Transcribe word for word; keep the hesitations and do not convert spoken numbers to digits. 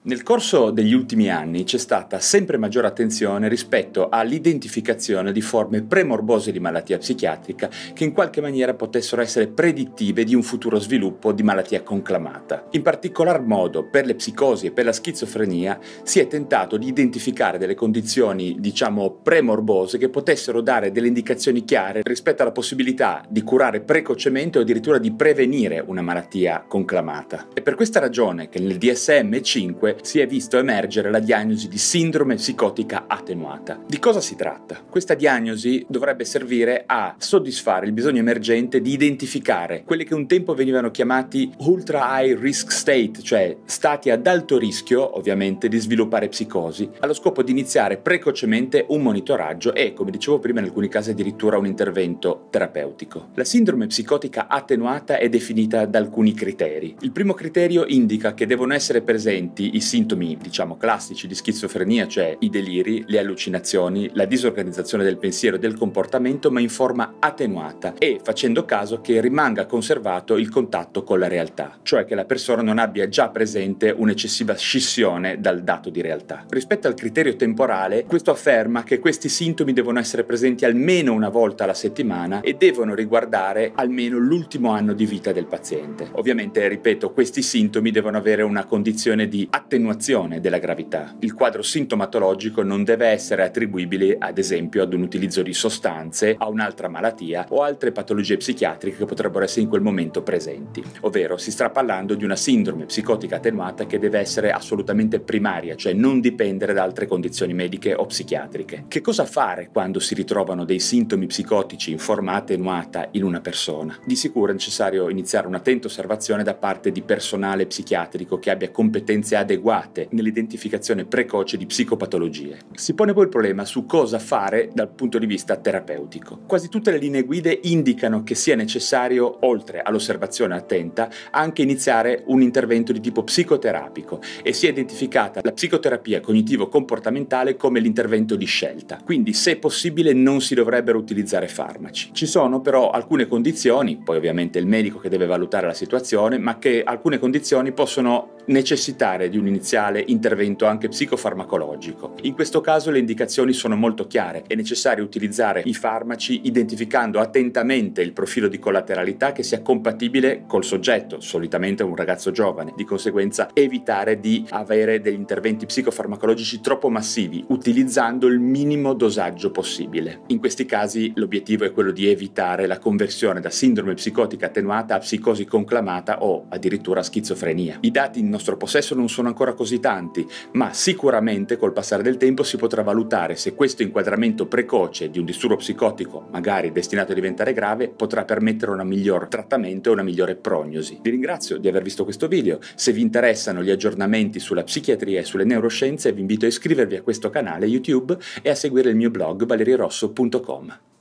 Nel corso degli ultimi anni c'è stata sempre maggiore attenzione rispetto all'identificazione di forme premorbose di malattia psichiatrica che in qualche maniera potessero essere predittive di un futuro sviluppo di malattia conclamata. In particolar modo per le psicosi e per la schizofrenia si è tentato di identificare delle condizioni, diciamo, premorbose che potessero dare delle indicazioni chiare rispetto alla possibilità di curare precocemente o addirittura di prevenire una malattia conclamata. È per questa ragione che nel D S M cinque si è visto emergere la diagnosi di sindrome psicotica attenuata. Di cosa si tratta? Questa diagnosi dovrebbe servire a soddisfare il bisogno emergente di identificare quelli che un tempo venivano chiamati ultra high risk state, cioè stati ad alto rischio, ovviamente, di sviluppare psicosi, allo scopo di iniziare precocemente un monitoraggio e, come dicevo prima, in alcuni casi addirittura un intervento terapeutico. La sindrome psicotica attenuata è definita da alcuni criteri. Il primo criterio indica che devono essere presenti i sintomi, diciamo, classici di schizofrenia, cioè i deliri, le allucinazioni, la disorganizzazione del pensiero e del comportamento, ma in forma attenuata e facendo caso che rimanga conservato il contatto con la realtà, cioè che la persona non abbia già presente un'eccessiva scissione dal dato di realtà. Rispetto al criterio temporale, questo afferma che questi sintomi devono essere presenti almeno una volta alla settimana e devono riguardare almeno l'ultimo anno di vita del paziente. Ovviamente, ripeto, questi sintomi devono avere una condizione di attenuazione della gravità. Il quadro sintomatologico non deve essere attribuibile, ad esempio, ad un utilizzo di sostanze, a un'altra malattia o altre patologie psichiatriche che potrebbero essere in quel momento presenti. Ovvero, si sta parlando di una sindrome psicotica attenuata che deve essere assolutamente primaria, cioè non dipendere da altre condizioni mediche o psichiatriche. Che cosa fare quando si ritrovano dei sintomi psicotici in forma attenuata in una persona? Di sicuro è necessario iniziare un'attenta osservazione da parte di personale psichiatrico che abbia competenze adeguate nell'identificazione precoce di psicopatologie. Si pone poi il problema su cosa fare dal punto di vista terapeutico. Quasi tutte le linee guide indicano che sia necessario, oltre all'osservazione attenta, anche iniziare un intervento di tipo psicoterapico e si è identificata la psicoterapia cognitivo-comportamentale come l'intervento di scelta. Quindi, se possibile, non si dovrebbero utilizzare farmaci. Ci sono però alcune condizioni, poi ovviamente il medico che deve valutare la situazione, ma che alcune condizioni possono necessitare di un iniziale intervento anche psicofarmacologico. In questo caso le indicazioni sono molto chiare: è necessario utilizzare i farmaci identificando attentamente il profilo di collateralità che sia compatibile col soggetto, solitamente un ragazzo giovane, di conseguenza evitare di avere degli interventi psicofarmacologici troppo massivi, utilizzando il minimo dosaggio possibile. In questi casi l'obiettivo è quello di evitare la conversione da sindrome psicotica attenuata a psicosi conclamata o addirittura schizofrenia. I dati in nostro possesso non sono ancora così tanti, ma sicuramente col passare del tempo si potrà valutare se questo inquadramento precoce di un disturbo psicotico, magari destinato a diventare grave, potrà permettere un miglior trattamento e una migliore prognosi. Vi ringrazio di aver visto questo video. Se vi interessano gli aggiornamenti sulla psichiatria e sulle neuroscienze, vi invito a iscrivervi a questo canale YouTube e a seguire il mio blog valerirosso punto com.